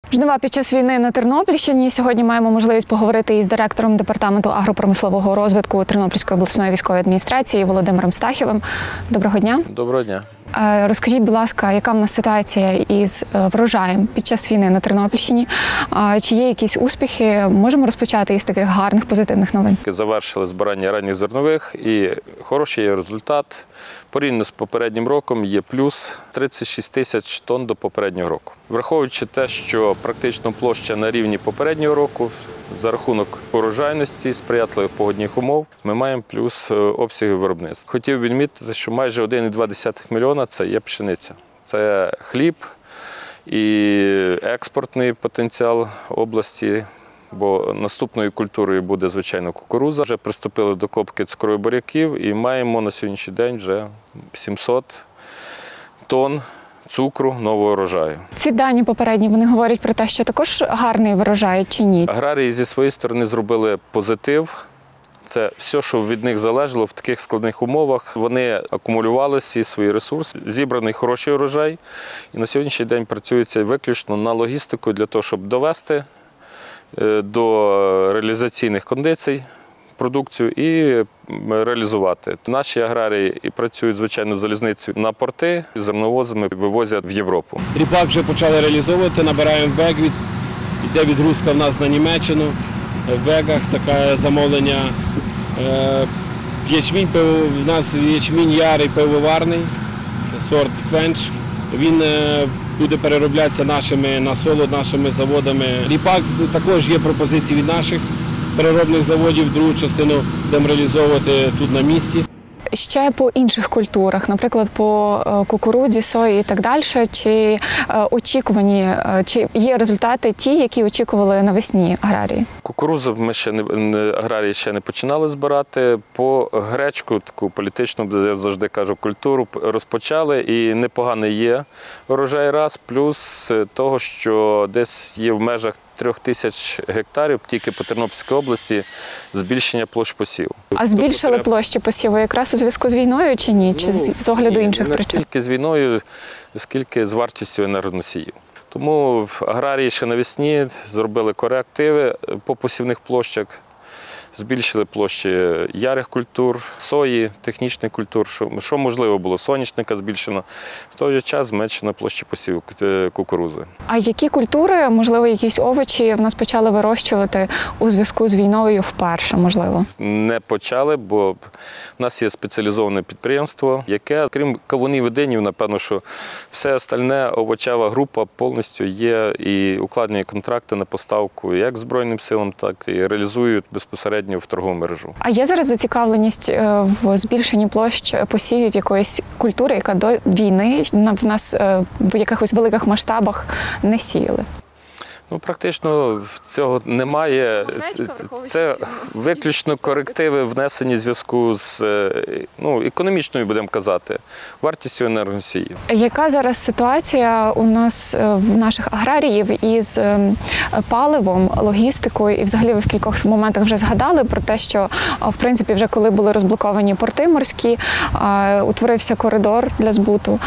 Жнива під час війни на Тернопільщині. Сьогодні маємо можливість поговорити із директором Департаменту агропромислового розвитку Тернопільської обласної військової адміністрації Володимиром Стахівим. Доброго дня. Доброго дня. Розкажіть, будь ласка, яка в нас ситуація із врожаєм під час війни на Тернопільщині? Чи є якісь успіхи? Можемо розпочати із таких гарних, позитивних новин? Завершили збирання ранніх зернових і хороший є результат. Порівняно з попереднім роком є плюс 36 тисяч тонн до попереднього року. Враховуючи те, що практично площа на рівні попереднього року, за рахунок урожайності, сприятливих погодних умов, ми маємо плюс обсяги виробництва. Хотів відмітити, що майже 1,2 мільйона – це є пшениця. Це хліб і експортний потенціал області, бо наступною культурою буде, звичайно, кукурудза. Вже приступили до копки цукрових буряків і маємо на сьогоднішній день вже 700 тонн цукру нового врожаю. Ці дані попередні, вони говорять про те, що також гарний врожай чи ні? Аграрії зі своєї сторони зробили позитив. Це все, що від них залежало в таких складних умовах. Вони акумулювали всі свої ресурси, зібраний хороший урожай. І на сьогоднішній день працюється виключно на логістику для того, щоб довести до реалізаційних кондицій продукцію і реалізувати. Наші аграрії і працюють, звичайно, з залізницею на порти, зерновозами вивозять в Європу. Ріпак вже почали реалізовувати, набираємо в бек, йде відгрузка в нас на Німеччину, в беках таке замовлення. Ячмінь, в нас ячмінь ярий пивоварний, сорт Квенч. Він буде перероблятися на солод, нашими заводами. Ріпак також є пропозиції від наших переробних заводів, другу частину будемо реалізовувати тут на місці. Ще по інших культурах, наприклад, по кукурудзі, сої і так далі, чи очікувані, чи є результати ті, які очікували навесні аграрії? Кукурудзу аграрії ще не починали збирати. По гречку, таку політичну, я завжди кажу, культуру розпочали і непоганий є урожай раз, плюс того, що десь є в межах 3000 гектарів тільки по Тернопільській області збільшення площ посіву. А збільшили площі посіву якраз у зв'язку з війною чи ні? Чи з огляду інших причин? Не стільки з війною, скільки з вартістю енергоносіїв. Тому аграрії ще навесні зробили корективи по посівних площах, збільшили площі ярих культур, сої, технічних культур, що можливо було, соняшника збільшено. В той же час зменшено площі посіву кукурудзи. А які культури, можливо, якісь овочі в нас почали вирощувати у зв'язку з війною вперше, можливо? Не почали, бо в нас є спеціалізоване підприємство, яке, крім кавунів і динів, напевно, що все остальне овочева група повністю є і укладені контракти на поставку як Збройним силам, так і реалізують безпосередньо в торгову мережу. А є зараз зацікавленість в збільшенні площ посівів якоїсь культури, яка до війни в нас в якихось великих масштабах не сіяли? Ну, практично цього немає. Це виключно корективи внесені в зв'язку з економічною, будемо казати, вартістю енергоносіїв. Яка зараз ситуація у нас в наших аграріїв із паливом, логістикою? І взагалі ви в кількох моментах вже згадали про те, що, в принципі, вже коли були розблоковані порти морські, утворився коридор для збуту,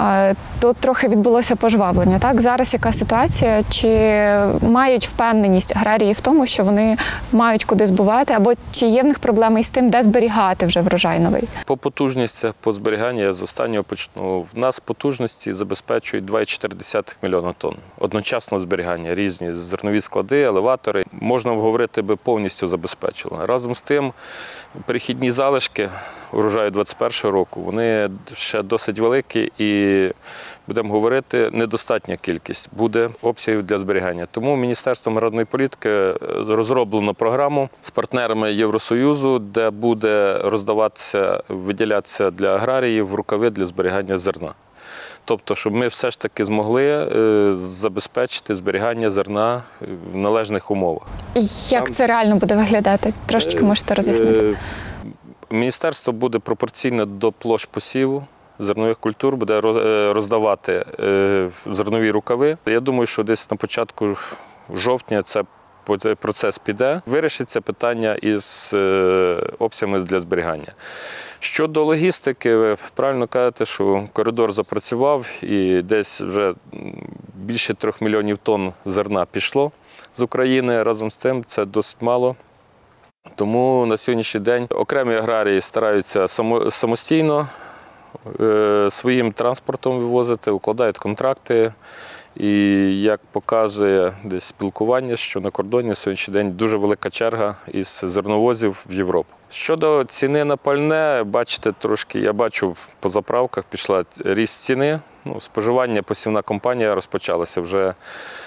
то трохи відбулося пожвавлення. Так? Зараз яка ситуація? Чи мають впевненість аграрії в тому, що вони мають куди збувати, або чи є в них проблеми із тим, де зберігати вже врожай новий? По потужностях, по зберіганню, я з останнього почну. В нас потужності забезпечують 2,4 мільйона тонн. Одночасного зберігання, різні зернові склади, елеватори. Можна говорити, би повністю забезпечили. Разом з тим, перехідні залишки урожаю 2021 року, вони ще досить великі і, будемо говорити, недостатня кількість буде обсягів для зберігання. Тому Міністерством аграрної політики розроблено програму з партнерами Євросоюзу, де буде роздаватися, виділятися для аграріїв рукави для зберігання зерна. Тобто, щоб ми все ж таки змогли забезпечити зберігання зерна в належних умовах. Як це реально буде виглядати? Трошечки можете роз'яснити? Міністерство буде пропорційно до площ посіву зернових культур, буде роздавати зернові рукави. Я думаю, що десь на початку жовтня це процес піде. Вирішиться питання із обсягами для зберігання. Щодо логістики, ви правильно кажете, що коридор запрацював і десь вже більше 3 мільйонів тонн зерна пішло з України. Разом з тим це досить мало. Тому на сьогоднішній день окремі аграрії стараються самостійно своїм транспортом вивозити, укладають контракти. І як показує десь спілкування, що на кордоні на сьогоднішній день дуже велика черга із зерновозів в Європу. Щодо ціни на пальне, бачите, трошки, я бачу по заправках пішла ріст ціни. Споживання, посівна кампанія розпочалася вже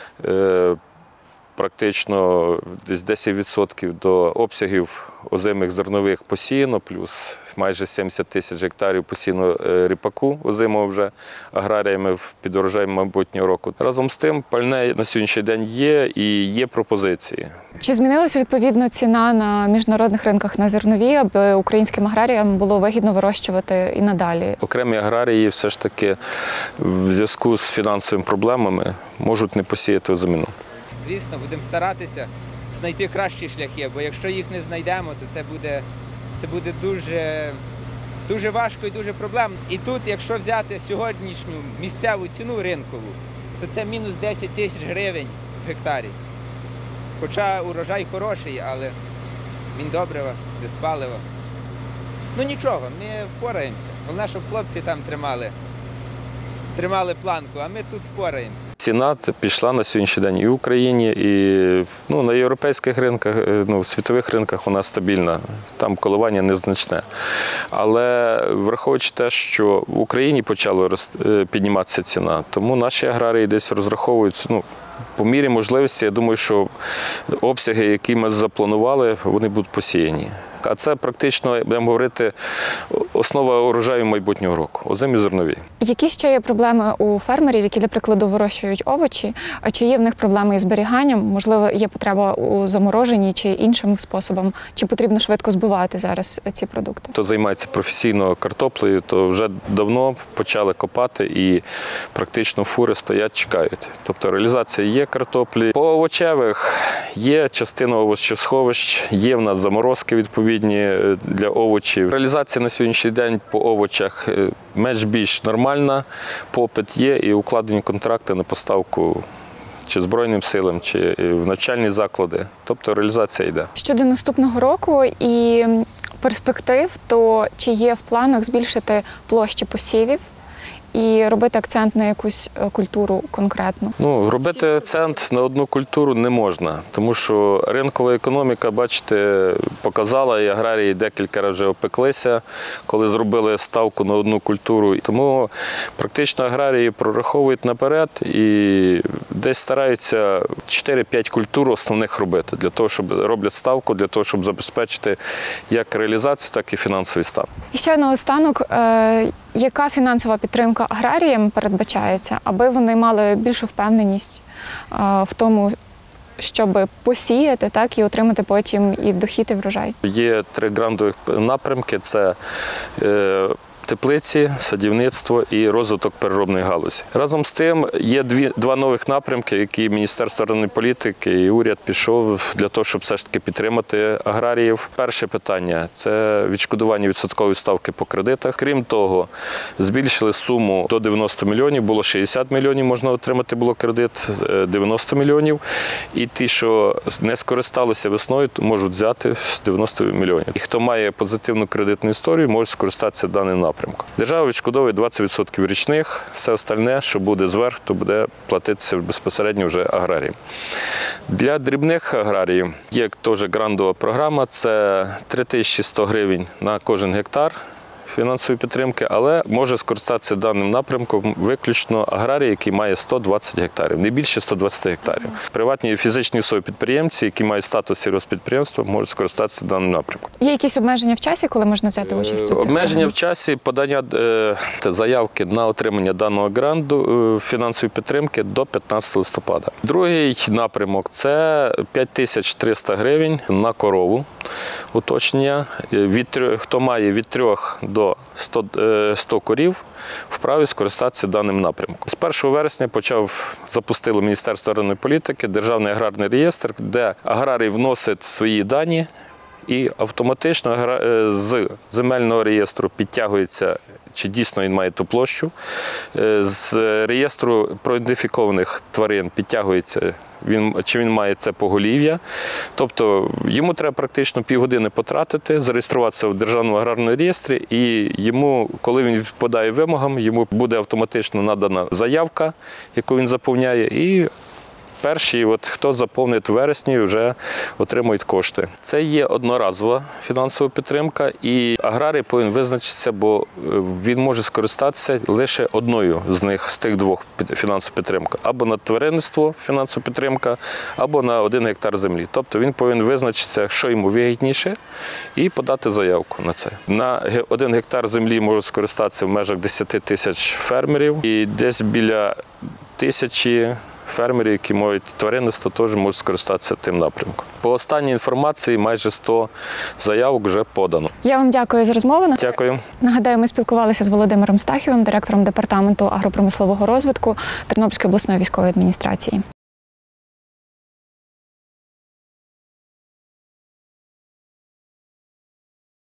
практично десь 10% до обсягів озимих зернових посіяно, плюс майже 70 тисяч гектарів посіяно ріпаку озимого вже аграріями під урожай майбутнього року. Разом з тим, пальне на сьогоднішній день є і є пропозиції. Чи змінилася відповідно ціна на міжнародних ринках на зернові, аби українським аграріям було вигідно вирощувати і надалі? Окремі аграрії все ж таки в зв'язку з фінансовими проблемами можуть не посіяти озимину. Звісно, будемо старатися знайти кращі шляхи, бо якщо їх не знайдемо, то це буде дуже важко і дуже проблемно. І тут, якщо взяти сьогоднішню місцеву ціну ринкову, то це мінус 10 тисяч гривень в гектарі. Хоча урожай хороший, але міндобрива, диспалива. Ну нічого, ми впораємося. Головне, щоб хлопці там тримали планку, а ми тут впораємося. Ціна пішла на сьогоднішній день і в Україні, і на європейських ринках, в світових ринках вона стабільна, там коливання незначне. Але враховуючи те, що в Україні почала підніматися ціна, тому наші аграрії десь розраховують, по мірі можливості, я думаю, що обсяги, які ми запланували, вони будуть посіяні. А це практично, будемо говорити, основа урожаю майбутнього року – озимі зернові. Які ще є проблеми у фермерів, які, для прикладу, вирощують овочі? А чи є в них проблеми із зберіганням? Можливо, є потреба у замороженні чи іншим способом? Чи потрібно швидко збивати зараз ці продукти? Хто займається професійно картоплею, то вже давно почали копати і практично фури стоять, чекають. Тобто реалізація є картоплі. По овочевих є частина овочесховищ, є в нас заморозки відповідні для овочів. Реалізація на сьогоднішній день по овочах менш-більш нормальна, попит є і укладені контракти на поставку чи Збройним силам, чи в навчальні заклади. Тобто реалізація йде. Щодо наступного року і перспектив, то чи є в планах збільшити площі посівів і робити акцент на якусь культуру конкретну? Робити акцент на одну культуру не можна, тому що ринкова економіка, бачите, показала, і аграрії декілька разів вже опеклися, коли зробили ставку на одну культуру. Тому практично аграрії прораховують наперед і десь стараються 4-5 культур основних робити, для того, щоб роблять ставку, для того, щоб забезпечити як реалізацію, так і фінансовий стан. І ще наостанок, яка фінансова підтримка аграріям передбачається, аби вони мали більшу впевненість в тому, щоб посіяти, так, і отримати потім і дохід, і врожай? Є 3 грантових напрямки – це теплиці, садівництво і розвиток переробної галузі. Разом з тим є 2 нових напрямки, які Міністерство аграрної політики і уряд пішов для того, щоб все ж таки підтримати аграріїв. Перше питання – це відшкодування відсоткової ставки по кредитах. Крім того, збільшили суму до 90 мільйонів, було 60 мільйонів, можна отримати було кредит, 90 мільйонів. І ті, що не скористалися весною, можуть взяти 90 мільйонів. І хто має позитивну кредитну історію, може скористатися даним напрямком. Держава відшкодовує 20% річних, все остальне, що буде зверху, то буде платитися безпосередньо вже аграріям. Для дрібних аграріїв є теж грантова програма, це 3100 гривень на кожен гектар фінансової підтримки, але може скористатися даним напрямком виключно аграрій, який має 120 гектарів, не більше 120 гектарів. Приватні і фізичні особи-підприємці, які мають статус сільгоспідприємства, можуть скористатися даним напрямком. Є якісь обмеження в часі, коли можна взяти участь у цих Обмеження в часі подання заявки на отримання даного гранту фінансової підтримки до 15 листопада. Другий напрямок – це 5300 гривень на корову. Уточнення. Хто має від 3 до 100 корів, вправі скористатися даним напрямком. З 1 вересня запустило Міністерство аграрної політики Державний аграрний реєстр, де аграрій вносить свої дані і автоматично з земельного реєстру підтягується, чи дійсно він має ту площу. З реєстру проідентифікованих тварин підтягується, чи він має це поголів'я. Тобто йому треба практично півгодини потратити, зареєструватися в Державному аграрному реєстрі, і йому, коли він відповідає вимогам, йому буде автоматично надана заявка, яку він заповняє, і перші, хто заповнить у вересні, вже отримують кошти. Це є одноразова фінансова підтримка, і аграрій повинен визначитися, бо він може скористатися лише одною з них, з тих двох фінансових підтримок. Або на тваринництво фінансова підтримка, або на 1 гектар землі. Тобто він повинен визначитися, що йому вигідніше, і подати заявку на це. На 1 гектар землі можуть скористатися в межах 10 тисяч фермерів, і десь біля 1000 фермерів, які мають тваринництво, теж можуть скористатися тим напрямком. По останній інформації майже 100 заявок вже подано. Я вам дякую за розмову. Дякую. Нагадаю, ми спілкувалися з Володимиром Стахівим, директором департаменту агропромислового розвитку Тернопільської обласної військової адміністрації.